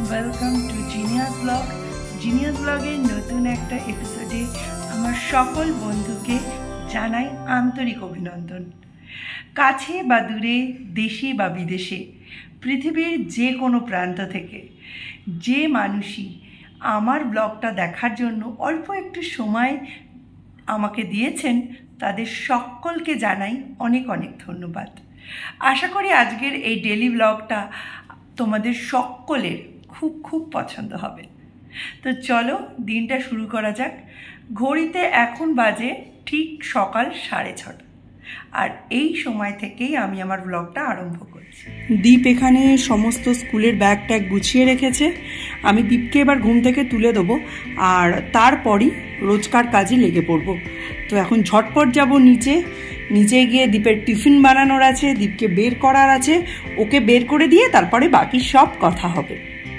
Welcome to genius blog. Genius ব্লগের নতুন একটা এপিসোডে আমার সকল বন্ধুকে জানাই আন্তরিক অভিনন্দন। কাছে বা দূরে, দেশে বা বিদেশে, পৃথিবীর যে কোনো প্রান্ত থেকে যে মানুষই আমার ব্লগটা দেখার জন্য অল্প একটু সময় আমাকে দিয়েছেন, তাদের সকলকে জানাই অনেক অনেক ধন্যবাদ। আশা করি আজকের এই ডেলি ব্লগটা তোমাদের সকলের খুব খুব পছন্দ হবে। তো চলো দিনটা শুরু করা যাক। ঘড়িতে এখন বাজে ঠিক সকাল 6:30, আর এই সময় থেকেই আমি আমার ব্লগটা আরম্ভ করছি। দীপ এখানে সমস্ত স্কুলের ব্যাগ ট্যাগ গুছিয়ে রেখেছে। আমি দীপকে এবার ঘুম থেকে তুলে দেবো, আর তারপরই রোজকার কাজে লেগে পড়বো। তো এখন ঝটপট যাব নিচে গিয়ে দীপের টিফিন বানানোর আছে, দীপকে বের করার আছে। ওকে বের করে দিয়ে তারপরে বাকি সব কথা হবে।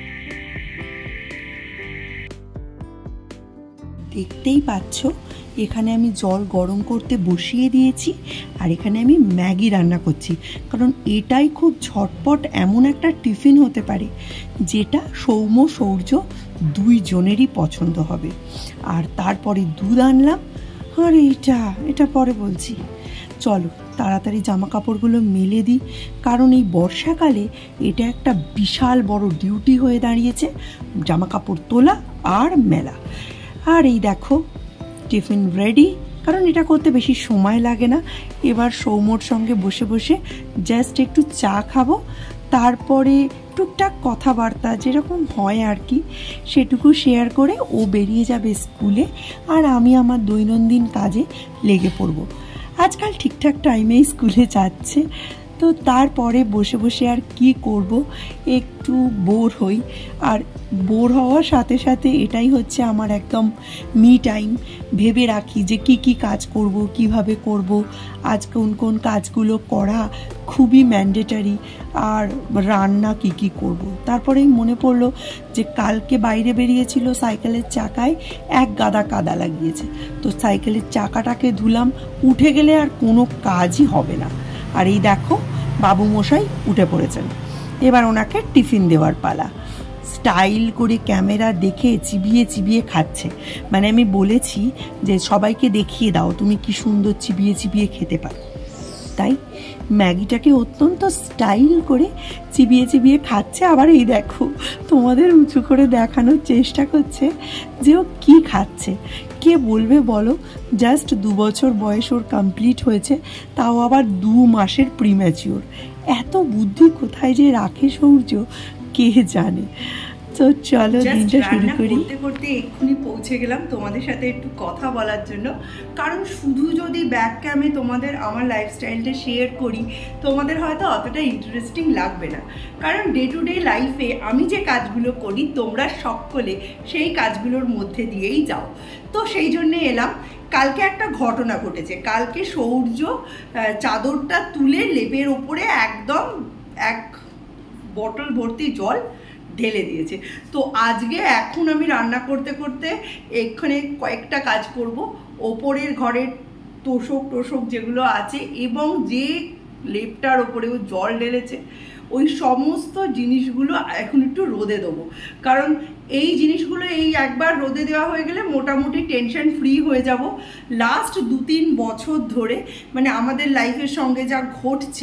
দেখতেই পাচ্ছ এখানে আমি জল গরম করতে বসিয়ে দিয়েছি, আর এখানে আমি ম্যাগি রান্না করছি, কারণ এটাই খুব ঝটপট এমন একটা টিফিন হতে পারে যেটা সৌম্য সৌর্য দুইজনেরই পছন্দ হবে। আর তারপরে দুধ আনলাম, আর এটা পরে বলছি। চলো তাড়াতাড়ি জামা কাপড়গুলো মেলে দিই, কারণ এই বর্ষাকালে এটা একটা বিশাল বড় ডিউটি হয়ে দাঁড়িয়েছে, জামা কাপড় তোলা আর মেলা। আর এই দেখো টিফিন রেডি, কারণ এটা করতে বেশি সময় লাগে না। এবার সৌম্যর সঙ্গে বসে বসে জাস্ট একটু চা খাবো, তারপরে টুকটাক কথাবার্তা যেরকম হয় আর কি সেটুকু শেয়ার করে ও বেরিয়ে যাবে স্কুলে, আর আমি আমার দৈনন্দিন কাজে লেগে পড়বো। আজকাল ঠিকঠাক টাইমেই স্কুলে যাচ্ছে, তো তারপরে বসে বসে আর কি করব, একটু বোর হই। আর বোর হওয়ার সাথে সাথে এটাই হচ্ছে আমার একদম মি টাইম। ভেবে রাখি যে কি কাজ করব, কিভাবে করব, আজ কোন কোন কাজগুলো করা খুবই ম্যান্ডেটারি, আর রান্না কি করব। তারপরেই মনে পড়লো যে কালকে বাইরে বেরিয়েছিল, সাইকেলের চাকায় এক গাদা কাদা লাগিয়েছে, তো সাইকেলের চাকাটাকে ধুলাম। উঠে গেলে আর কোনো কাজই হবে না। আর এই দেখো বাবু মশাই উঠে পড়েছেন, এবার ওনাকে টিফিন দেওয়ার পালা। স্টাইল করে ক্যামেরা দেখে চিবিয়ে চিবিয়ে খাচ্ছে, মানে আমি বলেছি যে সবাইকে দেখিয়ে দাও তুমি কি সুন্দর চিবিয়ে চিবিয়ে খেতে পারো। তাই ম্যাগিটাকে অত্যন্ত স্টাইল করে চিবিয়ে চিবিয়ে খাচ্ছে। আবার এই দেখো তোমাদের উঁচু করে দেখানোর চেষ্টা করছে যে ও কি খাচ্ছে। কে বলবে বলো, জাস্ট 2 বছর বয়স ওর কমপ্লিট হয়েছে, তাও আবার 2 মাসের প্রিম্যাচিওর। এত বুদ্ধি কোথায় যে রাখে সৌর্য কে জানে। তো চলো দিনটা শুরু করি। করতে করতে এক্ষুনি পৌঁছে গেলাম তোমাদের সাথে একটু কথা বলার জন্য, কারণ শুধু যদি ব্যাক ক্যামে তোমাদের আমার লাইফস্টাইলটা শেয়ার করি, তোমাদের হয়তো অতটা ইন্টারেস্টিং লাগবে না, কারণ ডে টু ডে লাইফে আমি যে কাজগুলো করি তোমরা সকলে সেই কাজগুলোর মধ্যে দিয়েই যাও। তো সেই জন্যে এলাম। কালকে একটা ঘটনা ঘটেছে। কালকে সৌর্য চাদরটা তুলে লেপের ওপরে একদম 1 বটল ভর্তি জল ঢেলে দিয়েছে। তো আজকে এখন আমি রান্না করতে করতে এখানে কয়েকটা কাজ করব। ওপরের ঘরের তোষক যেগুলো আছে এবং যে লেপটার ওপরেও জল ঢেলেছে ওই সমস্ত জিনিসগুলো এখন একটু রোদে দেবো, কারণ এই জিনিসগুলো এই একবার রোদে দেওয়া হয়ে গেলে মোটামুটি টেনশন ফ্রি হয়ে যাব। লাস্ট 2-3 বছর ধরে মানে আমাদের লাইফের সঙ্গে যা ঘটছে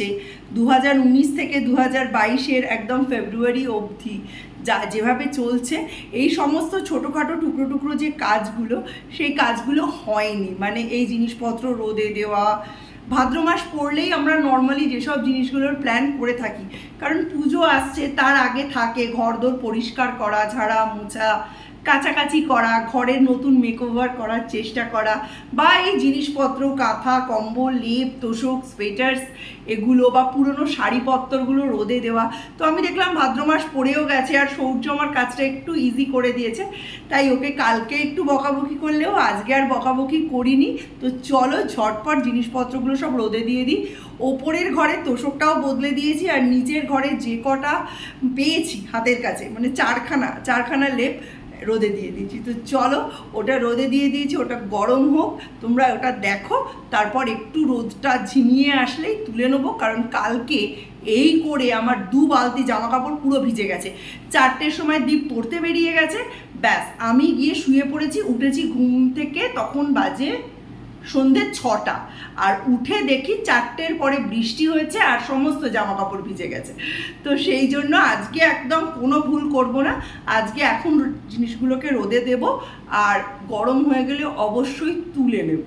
2019 থেকে 2022-এর একদম ফেব্রুয়ারি অবধি যেভাবে চলছে, এই সমস্ত ছোটোখাটো টুকরো যে কাজগুলো সেই কাজগুলো হয়নি। মানে এই জিনিসপত্র রোদে দেওয়া, ভাদ্র মাস পড়লেই আমরা নর্মালি যেসব জিনিসগুলোর প্ল্যান করে থাকি, কারণ পুজো আসছে তার আগে থাকে ঘরদোর পরিষ্কার করা, ঝাড়া মোছা, কাছাকাছি করা, ঘরের নতুন মেকওভার করার চেষ্টা করা, বা এই জিনিসপত্র কাঁথা কম্বল লেপ তোষক সোয়েটার্স এগুলো বা পুরনো শাড়িপত্রগুলো রোদে দেওয়া। তো আমি দেখলাম ভাদ্র মাস পড়েও গেছে, আর সৌর্য আমার কাজটা একটু ইজি করে দিয়েছে, তাই ওকে কালকে একটু বকাবকি করলেও আজকে আর বকাবকি করিনি। তো চলো ঝটপট জিনিসপত্রগুলো সব রোদে দিয়ে দিই। ওপরের ঘরের তোষকটাও বদলে দিয়েছি, আর নিচের ঘরে যে কটা পেয়েছি হাতের কাছে মানে চারখানা লেপ রোদে দিয়ে দিয়েছি। তো চলো ওটা রোদে দিয়ে দিয়েছি, ওটা গরম হোক, তোমরা ওটা দেখো। তারপর একটু রোদটা ঝিমিয়ে আসলেই তুলে নেবো, কারণ কালকে এই করে আমার 2 বালতি জামা কাপড় পুরো ভিজে গেছে। 4টের সময় দীপ পড়তে বেরিয়ে গেছে, ব্যাস আমি গিয়ে শুয়ে পড়েছি। উঠেছি ঘুম থেকে তখন বাজে সন্ধ্যে 6টা, আর উঠে দেখি 4টের পরে বৃষ্টি হয়েছে আর সমস্ত জামা কাপড় ভিজে গেছে। তো সেই জন্য আজকে একদম কোনো ভুল করব না, আজকে এখন জিনিসগুলোকে রোদে দেব, আর গরম হয়ে গেলে অবশ্যই তুলে নেব।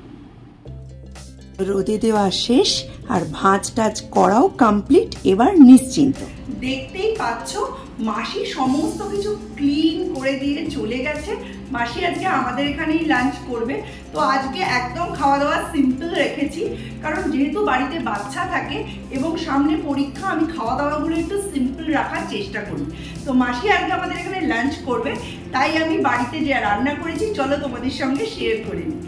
রোদে দেওয়া শেষ আর ভাঁজ টাজ করাও কমপ্লিট, এবার নিশ্চিন্ত। দেখতেই পাচ্ছ মাসি সমস্ত কিছু ক্লিন করে দিয়ে চলে গেছে। মাসি আজকে আমাদের এখানেই লাঞ্চ করবে। তো আজকে একদম খাওয়া দাওয়া সিম্পল রেখেছি, কারণ যেহেতু বাড়িতে বাচ্চা থাকে এবং সামনে পরীক্ষা, আমি খাওয়া দাওয়াগুলো একটু সিম্পল রাখার চেষ্টা করি। তো মাসি আজকে আমাদের এখানে লাঞ্চ করবে, তাই আমি বাড়িতে যে রান্না করেছি চলো তোমাদের সঙ্গে শেয়ার করে নিই।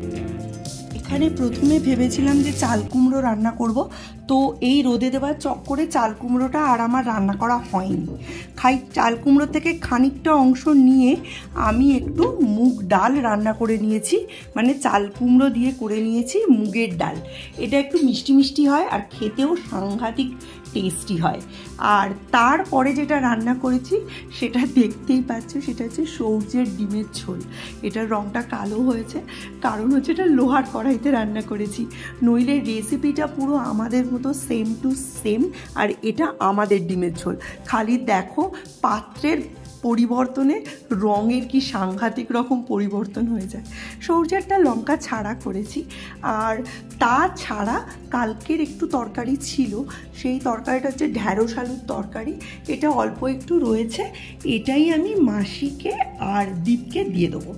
এখানে প্রথমে ভেবেছিলাম যে চাল কুমড়ো রান্না করব, তো এই রোদে দেওয়ার চক্করে চাল কুমড়োটা আর আমার রান্না করা হয়নি। চাল কুমড়ো থেকে খানিকটা অংশ নিয়ে আমি একটু মুগ ডাল রান্না করে নিয়েছি, মানে চাল কুমড়ো দিয়ে করে নিয়েছি মুগের ডাল। এটা একটু মিষ্টি মিষ্টি হয় আর খেতেও সাংঘাতিক টেস্টি হয়। আর তারপরে যেটা রান্না করেছি সেটা দেখতেই পাচ্ছ, সেটা হচ্ছে সৌর্যের ডিমের ঝোল। এটার রঙটা কালো হয়েছে, কারণ হচ্ছে এটা লোহার কড়াইতে রান্না করেছি, নইলে রেসিপিটা পুরো আমাদের মতো সেম টু সেম। আর এটা আমাদের ডিমের ঝোল, খালি দেখো পাত্রের পরিবর্তনে রঙের কি সাংঘাতিক রকম পরিবর্তন হয়ে যায়। সৌর্যেরটা লঙ্কা ছাড়া করেছি, আর তাছাড়া কালকের একটু তরকারি ছিল, সেই তরকারিটা হচ্ছে ঢ্যাঁড়স আলুর তরকারি, এটা অল্প একটু রয়েছে, এটাই আমি মাসিকে আর দীপকে দিয়ে দেবো।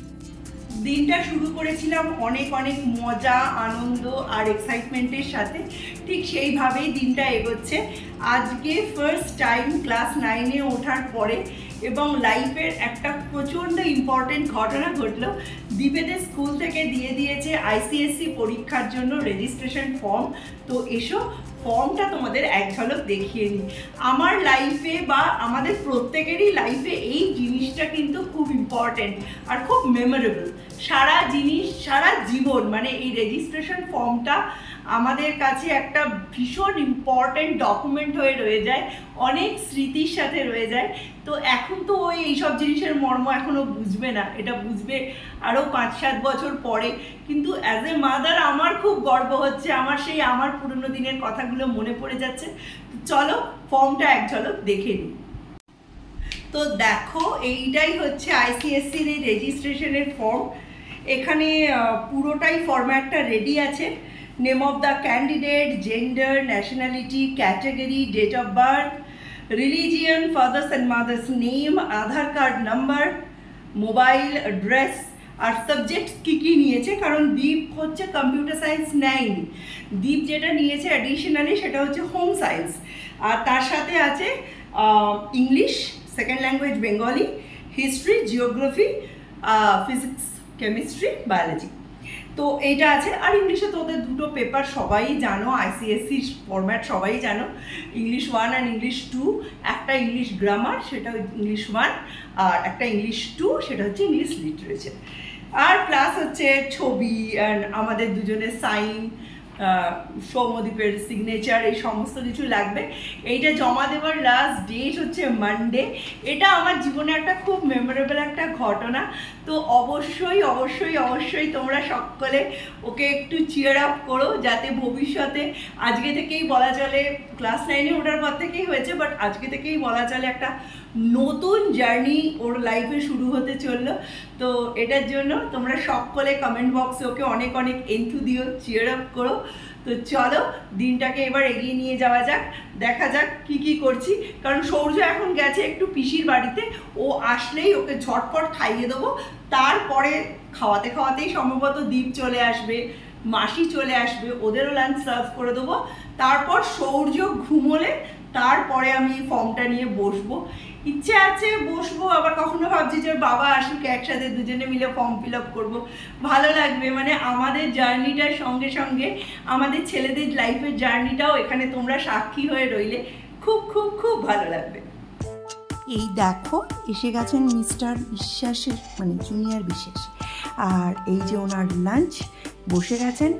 দিনটা শুরু করেছিলাম অনেক অনেক মজা, আনন্দ আর এক্সাইটমেন্টের সাথে, ঠিক সেইভাবেই দিনটা এগোচ্ছে। আজকে ফার্স্ট টাইম ক্লাস 9-এ ওঠার পরে এবং লাইফের একটা প্রচণ্ড ইম্পর্টেন্ট ঘটনা ঘটলো। দীপেদের স্কুল থেকে দিয়ে দিয়েছে ICSE পরীক্ষার জন্য রেজিস্ট্রেশন ফর্ম। তো এসো ফর্মটা তোমাদের এক ঝলক দেখিয়ে নিই। আমার লাইফে বা আমাদের প্রত্যেকেরই লাইফে এই জিনিসটা কিন্তু খুব ইম্পর্টেন্ট আর খুব মেমোরেবল। সারা জীবন, মানে এই রেজিস্ট্রেশন ফর্মটা আমাদের কাছে একটা ভীষণ ইম্পর্টেন্ট ডকুমেন্ট হয়ে রয়ে যায়, অনেক স্মৃতির সাথে রয়ে যায়। তো এখন তো ওই এইসব জিনিসের মর্ম এখনও বুঝবে না, এটা বুঝবে আরও 5-7 বছর পরে। কিন্তু অ্যাজ এ মাদার আমার খুব গর্ব হচ্ছে, আমার পুরনো দিনের কথাগুলো মনে পড়ে যাচ্ছে। চলো ফর্মটা এক ঝলক দেখে নিই। তো দেখো এইটাই হচ্ছে ICSEর এই রেজিস্ট্রেশনের ফর্ম। এখানে পুরোটাই ফরম্যাটটা রেডি আছে। Name of the candidate, gender, nationality, category, date of birth, religion, father's and mother's name, Aadhaar card number, mobile address, আর সাবজেক্টস কী কী নিয়েছে, কারণ দীপ হচ্ছে কম্পিউটার সায়েন্স নেয়নি। দীপ যেটা নিয়েছে অ্যাডিশনালি সেটা হচ্ছে হোম সায়েন্স, আর তার সাথে আছে English, second language Bengali, history, geography, physics, chemistry, biology. তো এইটা আছে। আর ইংলিশে তো ওদের দুটো পেপার সবাই জানো, ICSE ফরম্যাট সবাই জানো, ইংলিশ 1 আর ইংলিশ 2। একটা ইংলিশ গ্রামার, সেটা ইংলিশ 1, আর একটা ইংলিশ 2, সেটা হচ্ছে ইংলিশ লিটারেচার। আর প্লাস হচ্ছে ছবি, আমাদের দুজনের সাইন, সৌম্যদীপের সিগনেচার, এই সমস্ত কিছু লাগবে। এইটা জমা দেওয়ার লাস্ট ডেট হচ্ছে মানডে। এটা আমার জীবনে একটা খুব মেমোরেবল একটা ঘটনা। তো অবশ্যই অবশ্যই অবশ্যই তোমরা সকলে ওকে একটু চিয়ার আপ করো, যাতে ভবিষ্যতে, আজকে থেকেই বলা চলে, ক্লাস 9-এ ওঠার পর থেকেই হয়েছে, বাট আজকে থেকেই বলা চলে একটা নতুন জার্নি ওর লাইফে শুরু হতে চললো। তো এটার জন্য তোমরা সকলে কমেন্ট বক্সে ওকে অনেক অনেক এন্থু দিও, চিয়ার আপ করো। তো চলো দিনটাকে এবার এগিয়ে নিয়ে যাওয়া যাক, দেখা যাক কি কি করছি। কারণ সৌর্য এখন গেছে একটু পিসির বাড়িতে, ও আসলেই ওকে ঝটপট খাইয়ে দেবো। তারপরে খাওয়াতে খাওয়াতেই সম্ভবত দীপ চলে আসবে, মাসি চলে আসবে, ওদেরও লাঞ্চ সার্ভ করে দেবো। তারপর সৌর্য ঘুমোলে তারপরে আমি ফর্মটা নিয়ে বসবো। ইচ্ছে আছে বসবো, আবার কখনো ভাবছি যে বাবা আসুক, একসাথে দুজনে মিলে ফর্ম ফিল আপ করবো, ভালো লাগবে। মানে আমাদের জার্নিটার সঙ্গে সঙ্গে আমাদের ছেলেদের লাইফের জার্নিটাও এখানে তোমরা সাক্ষী হয়ে রইলে খুব খুব খুব ভালো লাগবে। এই দেখো এসে গেছেন মিস্টার বিশ্বাসের, মানে জুনিয়র বিশ্বাস, আর এই যে ওনার লাঞ্চ, বসে গেছেন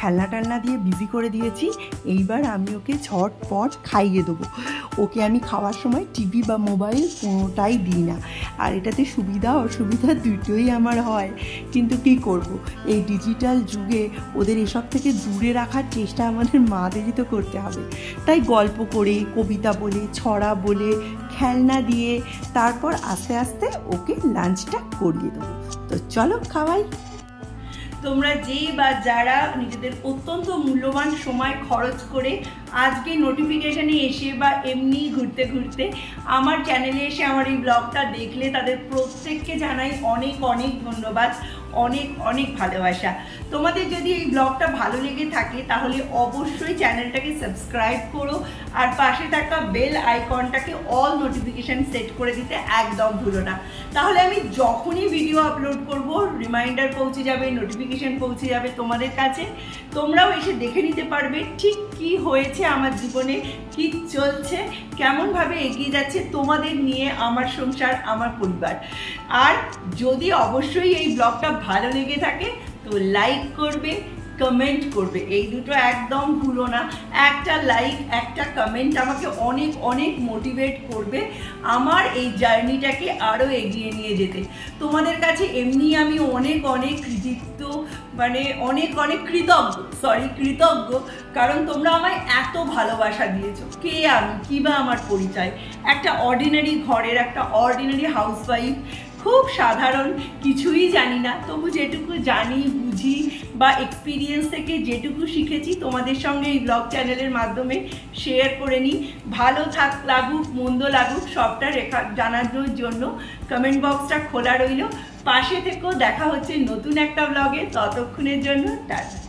খেলনা টেলনা দিয়ে বিজি করে দিয়েছি। এইবার আমি ওকে ঝটপট খাইয়ে দেবো। ওকে আমি খাওয়ার সময় টিভি বা মোবাইল কোনোটাই দিই না। আর এটাতে সুবিধা অসুবিধা দুটোই আমার হয়, কিন্তু কী করব, এই ডিজিটাল যুগে ওদের এসব থেকে দূরে রাখার চেষ্টা আমাদের মাদেরই তো করতে হবে। তাই গল্প করে, কবিতা বলে, ছড়া বলে, খেলনা দিয়ে তারপর আস্তে আস্তে ওকে লাঞ্চটা করিয়ে দেবো। তো চলো খাওয়াই। তোমরা যেই বা যারা নিজেদের অত্যন্ত মূল্যবান সময় খরচ করে আজকে নোটিফিকেশানে এসে বা এমনি ঘুরতে ঘুরতে আমার চ্যানেলে এসে আমার এই ব্লগটা দেখলে, তাদের প্রত্যেককে জানাই অনেক অনেক ধন্যবাদ, অনেক অনেক ভালোবাসা। তোমাদের যদি এই ব্লগটা ভালো লেগে থাকে তাহলে অবশ্যই চ্যানেলটাকে সাবস্ক্রাইব করো, আর পাশে থাকা বেল আইকনটাকে অল নোটিফিকেশান সেট করে দিতে একদম ভুলো না। তাহলে আমি যখনই ভিডিও আপলোড করব রিমাইন্ডার পৌঁছে যাবে, নোটিফিকেশান পৌঁছে যাবে তোমাদের কাছে। তোমরাও এসে দেখে নিতে পারবে ঠিক কি হয়েছে আমার জীবনে, কি চলছে, কেমনভাবে এগিয়ে যাচ্ছে তোমাদের নিয়ে আমার সংসার, আমার পরিবার। আর যদি অবশ্যই এই ব্লগটা ভালো লেগে থাকে তো লাইক করবে, কমেন্ট করবে, এই দুটো একদম ভুলো না। একটা লাইক, একটা কমেন্ট আমাকে অনেক অনেক মোটিভেট করবে আমার এই জার্নিটাকে আরও এগিয়ে নিয়ে যেতে। তোমাদের কাছে এমনি আমি অনেক অনেক কৃতিত্ব, মানে অনেক অনেক কৃতজ্ঞ, কারণ তোমরা আমায় এত ভালোবাসা দিয়েছো। কে আমি, কী বা আমার পরিচয়, একটা অর্ডিনারি ঘরের একটা অর্ডিনারি হাউসওয়াইফ, খুব সাধারণ, কিছুই জানি না, তবু যেটুকু জানি, বুঝি বা এক্সপিরিয়েন্স থেকে যেটুকু শিখেছি তোমাদের সঙ্গে এই ব্লগ চ্যানেলের মাধ্যমে শেয়ার করে নিই। ভালো লাগুক মন্দ লাগুক সবটা জানানোর জন্য কমেন্ট বক্সটা খোলা রইল। পাশে থেকেও দেখা হচ্ছে নতুন একটা ব্লগে, ততক্ষণের জন্য টাটা।